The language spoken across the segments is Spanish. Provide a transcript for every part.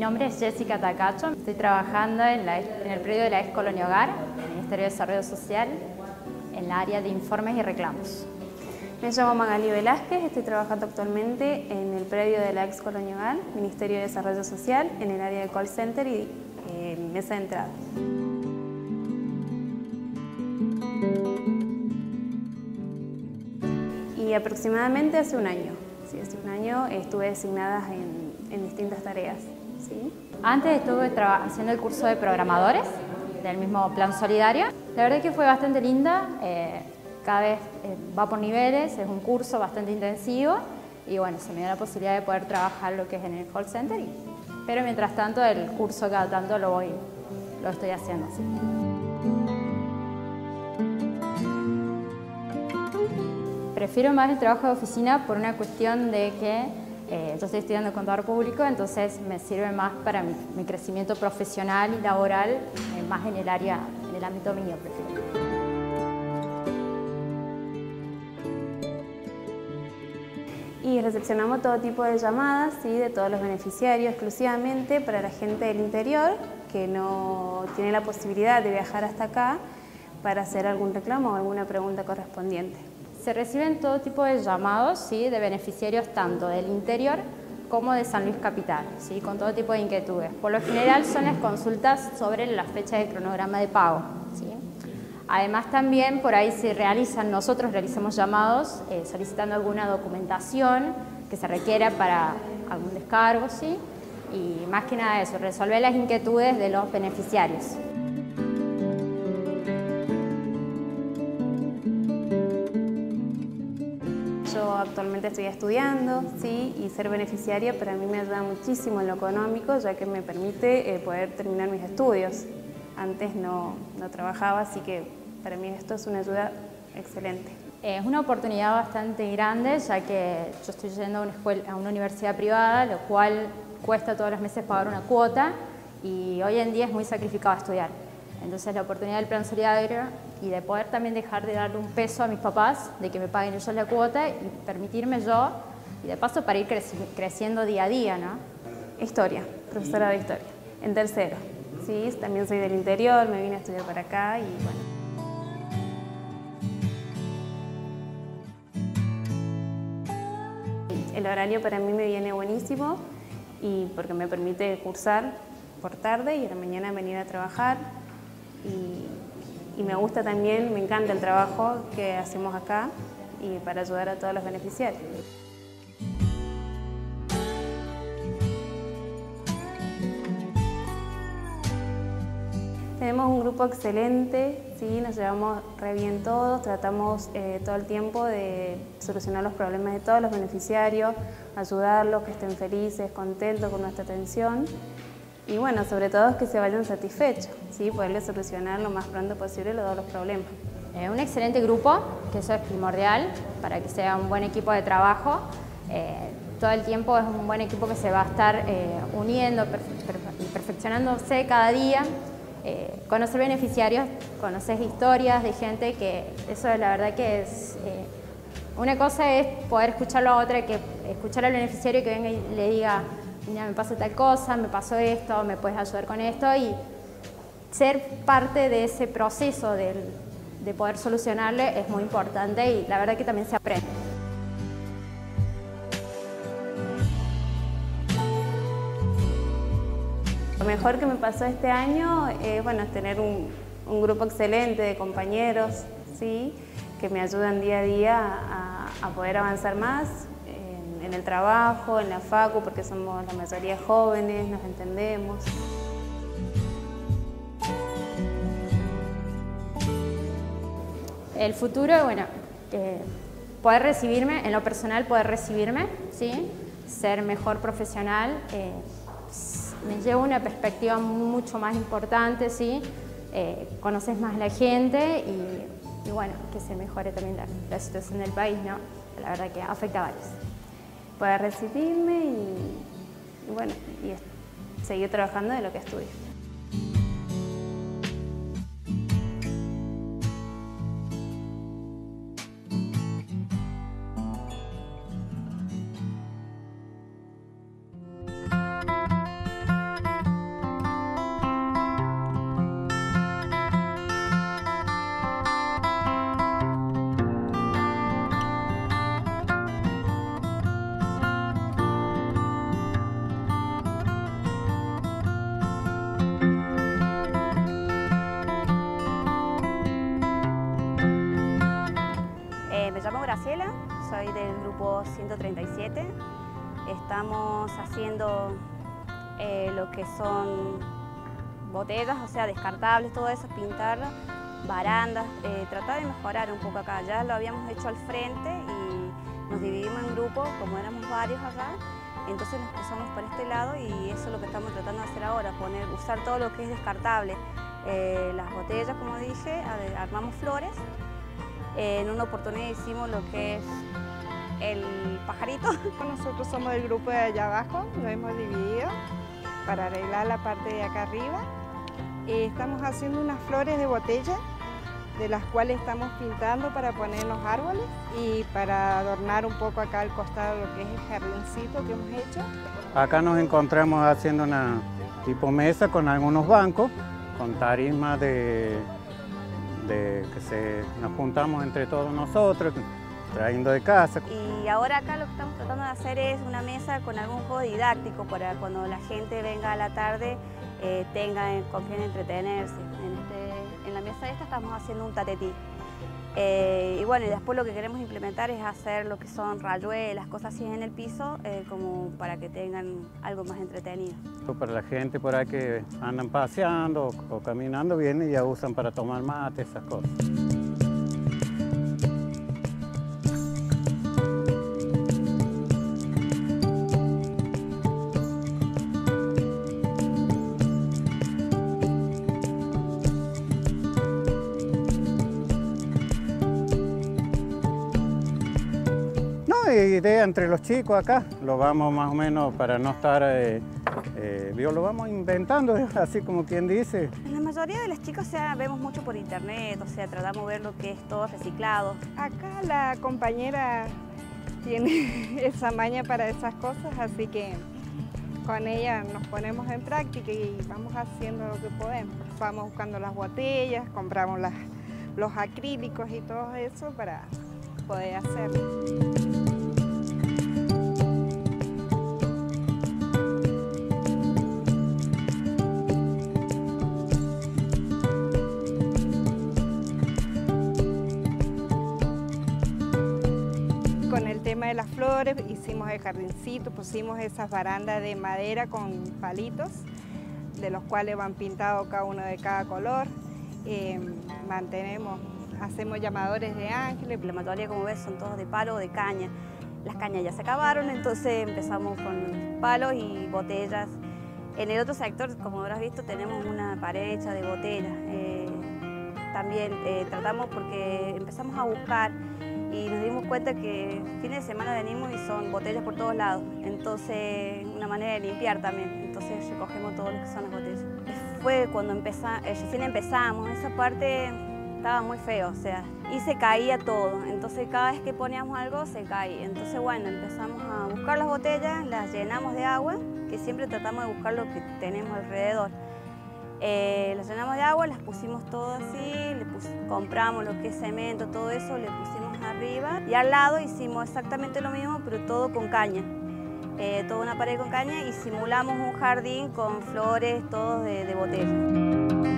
nombre es Jessica Tacacho, estoy trabajando en el predio de la ex Colonia Hogar, en el Ministerio de Desarrollo Social, en la área de informes y reclamos. Me llamo Magali Velázquez, estoy trabajando actualmente en el predio de la ex Colonia Hogar, Ministerio de Desarrollo Social, en el área de call center y mesa de entrada. Y aproximadamente hace un año. Sí, hace un año estuve designada en distintas tareas. ¿Sí? Antes estuve haciendo el curso de programadores del mismo Plan Solidario. La verdad que fue bastante linda, cada vez va por niveles, es un curso bastante intensivo y bueno, se me dio la posibilidad de poder trabajar lo que es en el call center. Pero mientras tanto el curso cada tanto lo estoy haciendo. ¿Sí? Prefiero más el trabajo de oficina por una cuestión de que yo estoy estudiando contador público, entonces me sirve más para mi crecimiento profesional y laboral, más en el ámbito mío, prefiero. Y recepcionamos todo tipo de llamadas, ¿sí? De todos los beneficiarios, exclusivamente para la gente del interior que no tiene la posibilidad de viajar hasta acá para hacer algún reclamo o alguna pregunta correspondiente. Se reciben todo tipo de llamados, ¿sí? De beneficiarios tanto del interior como de San Luis Capital, ¿sí? Con todo tipo de inquietudes. Por lo general son las consultas sobre la fecha de cronograma de pago, ¿sí? Además también por ahí nosotros realizamos llamados solicitando alguna documentación que se requiera para algún descargo, ¿sí? Y más que nada eso, resolver las inquietudes de los beneficiarios. Yo actualmente estoy estudiando, ¿sí? Y ser beneficiaria para mí me ayuda muchísimo en lo económico, ya que me permite poder terminar mis estudios. Antes no trabajaba, así que para mí esto es una ayuda excelente. Es una oportunidad bastante grande, ya que yo estoy yendo a una universidad privada, lo cual cuesta todos los meses pagar una cuota y hoy en día es muy sacrificado estudiar. Entonces la oportunidad del Plan Solidario y de poder también dejar de darle un peso a mis papás, de que me paguen ellos la cuota y permitirme yo, y de paso para ir creciendo día a día, ¿no? Historia, profesora de historia, en tercero. Sí, también soy del interior, me vine a estudiar para acá y bueno. El horario para mí me viene buenísimo y porque me permite cursar por tarde y a la mañana venir a trabajar y me gusta también, me encanta el trabajo que hacemos acá y para ayudar a todos los beneficiarios. Tenemos un grupo excelente, ¿sí? Nos llevamos re bien todos, tratamos todo el tiempo de solucionar los problemas de todos los beneficiarios, ayudarlos, que estén felices, contentos con nuestra atención y bueno, sobre todo que se vayan satisfechos, ¿sí? Poderles solucionar lo más pronto posible todos los problemas. Un excelente grupo, que eso es primordial para que sea un buen equipo de trabajo. Todo el tiempo es un buen equipo que se va a estar uniendo y perfeccionándose cada día. Conocer beneficiarios, conocer historias de gente que eso la verdad que es una cosa es poder escucharlo a otra, que escuchar al beneficiario que venga y le diga mira, me pasa tal cosa, me pasó esto, me puedes ayudar con esto y ser parte de ese proceso de poder solucionarle es muy importante y la verdad que también se aprende. Lo mejor que me pasó este año es bueno, tener un grupo excelente de compañeros, ¿sí? Que me ayudan día a día a poder avanzar más en el trabajo, en la facu, porque somos la mayoría jóvenes, nos entendemos. El futuro, bueno, poder recibirme, en lo personal poder recibirme, ¿sí? Ser mejor profesional, me lleva una perspectiva mucho más importante, ¿sí? Conoces más a la gente y bueno, que se mejore también la situación del país, ¿no? La verdad que afecta a varios. Poder recibirme y bueno, y seguir trabajando de lo que estudio. del grupo 137. Estamos haciendo lo que son botellas, o sea, descartables, todo eso, pintar barandas, tratar de mejorar un poco acá. Ya lo habíamos hecho al frente y nos dividimos en grupos, como éramos varios acá, entonces nos pusimos por este lado y eso es lo que estamos tratando de hacer ahora, usar todo lo que es descartable. Las botellas, como dije, armamos flores. En una oportunidad hicimos lo que es el pajarito. Nosotros somos del grupo de allá abajo, nos hemos dividido para arreglar la parte de acá arriba. Estamos haciendo unas flores de botella, de las cuales estamos pintando para poner en los árboles y para adornar un poco acá al costado lo que es el jardincito que hemos hecho. Acá nos encontramos haciendo una tipo mesa con algunos bancos, con tarimas nos juntamos entre todos nosotros, trayendo de casa. Y ahora acá lo que estamos tratando de hacer es una mesa con algún juego didáctico para cuando la gente venga a la tarde tenga con quien entretenerse. En la mesa esta estamos haciendo un tatetí. Y bueno, y después lo que queremos implementar es hacer lo que son rayuelas, cosas así en el piso, como para que tengan algo más entretenido. Para la gente por ahí que andan paseando o caminando, vienen y ya usan para tomar mate, esas cosas. Idea entre los chicos acá, lo vamos más o menos para no estar, lo vamos inventando, así como quien dice. La mayoría de las chicas, o sea, vemos mucho por internet, o sea, tratamos de ver lo que es todo reciclado. Acá la compañera tiene esa maña para esas cosas, así que con ella nos ponemos en práctica y vamos haciendo lo que podemos. Vamos buscando las botellas, compramos los acrílicos y todo eso para poder hacerlo. Con el tema de las flores hicimos el jardincito, pusimos esas barandas de madera con palitos, de los cuales van pintados cada uno de cada color. Hacemos llamadores de ángeles. La mayoría, como ves, son todos de palo o de caña. Las cañas ya se acabaron, entonces empezamos con palos y botellas. En el otro sector, como habrás visto, tenemos una pared hecha de botellas. También tratamos porque empezamos a buscar y nos dimos cuenta que fines de semana venimos y son botellas por todos lados. Entonces, una manera de limpiar también. Entonces recogemos todo lo que son las botellas. Fue cuando recién empezamos, esa parte estaba muy feo, o sea, y se caía todo. Entonces cada vez que poníamos algo se caía. Entonces bueno, empezamos a buscar las botellas, las llenamos de agua, que siempre tratamos de buscar lo que tenemos alrededor. Las llenamos de agua, las pusimos todo así, compramos lo que es cemento, todo eso, le pusimos arriba y al lado hicimos exactamente lo mismo, pero todo con caña. Toda una pared con caña y simulamos un jardín con flores, todos de botella.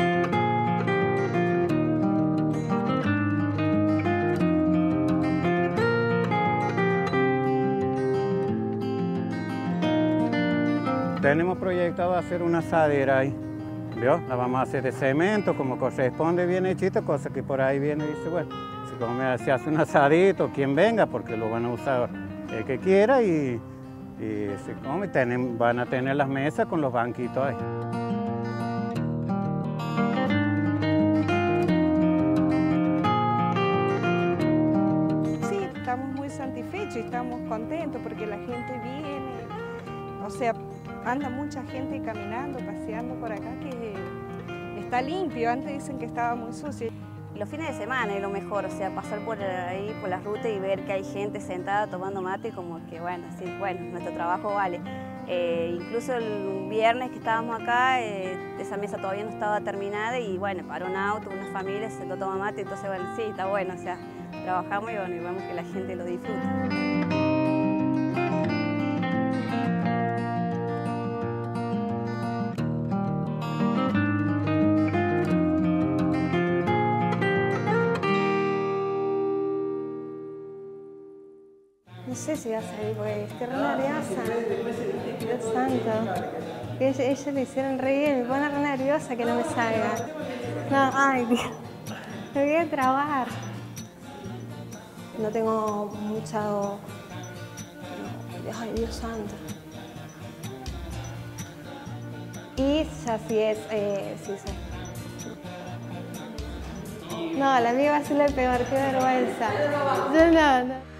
Tenemos proyectado hacer una asadera ahí, ¿vio? La vamos a hacer de cemento, como corresponde, bien hechita, cosa que por ahí viene y dice, bueno, se hace un asadito, quien venga, porque lo van a usar el que quiera y se come, van a tener las mesas con los banquitos ahí. Sí, estamos muy satisfechos y estamos contentos porque la gente viene, o sea, anda mucha gente caminando, paseando por acá, que está limpio. Antes dicen que estaba muy sucio. Los fines de semana es lo mejor, o sea, pasar por ahí, por la ruta y ver que hay gente sentada tomando mate, como que bueno, sí, bueno, nuestro trabajo vale. Incluso el viernes que estábamos acá, esa mesa todavía no estaba terminada y bueno, paró un auto, una familia, se sentó a tomar mate, entonces bueno, sí, está bueno, o sea, trabajamos y bueno, y vemos que la gente lo disfruta. si va a salir, porque estoy re nerviosa. Dios santo. Ellos lo hicieron re bien, me pone re nerviosa que no me salga. No, ay, Dios. Me voy a trabar. No tengo mucho... Ay, Dios santo. Y ya sí es... sí sé. No, la mía va a ser la peor, qué vergüenza. Yo no.